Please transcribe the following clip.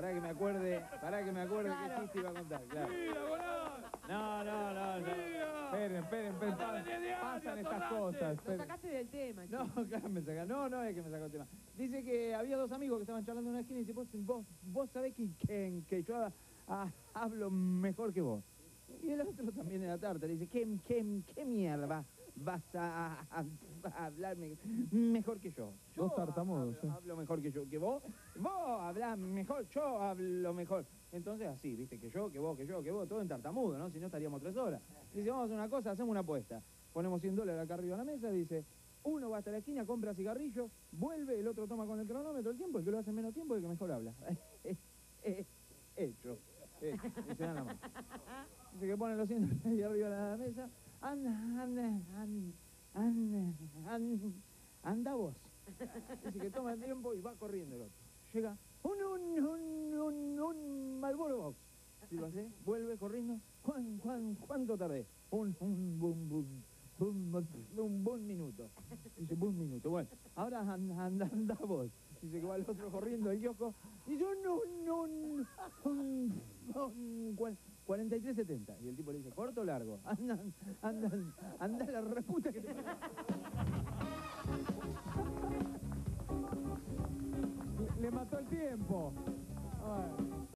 Pará que me acuerde qué chiste iba a contar, claro. No. Esperen. Pasan estas cosas. Lo sacaste del tema, chico. No, claro, me saca. No es que me sacó el tema. Dice que había dos amigos que estaban charlando en una esquina y dice, vos sabés que yo hablo mejor que vos. Y el otro también era tarta, le dice, ¿qué mierda vas a hablarme mejor que yo? Dos tartamudos. Hablo mejor que yo, que vos hablás mejor, yo hablo mejor. Entonces así, viste, que yo, que vos, todo en tartamudo, ¿no? Si no estaríamos 3 horas. Dice, vamos a hacer una cosa, hacemos una apuesta. Ponemos $100 acá arriba de la mesa, dice, uno va hasta la esquina, compra cigarrillos, vuelve, el otro toma con el cronómetro el tiempo, el que lo hace en menos tiempo y el que mejor habla. Hecho. Y se dan la mano. Dice que pone los $100 ahí arriba de la mesa. Anda vos. Dice que toma el tiempo y va corriendo el otro. Llega un Marlboro Box. Si lo hace, vuelve corriendo. ¿Cuánto tardé? Un minuto. Dice, un minuto. Bueno, ahora anda vos. Dice que va el otro corriendo, el kiosco. Dice, 43.70. Y el tipo le dice, ¿corto o largo? Anda la reputa que te... Le mató el tiempo. Ay.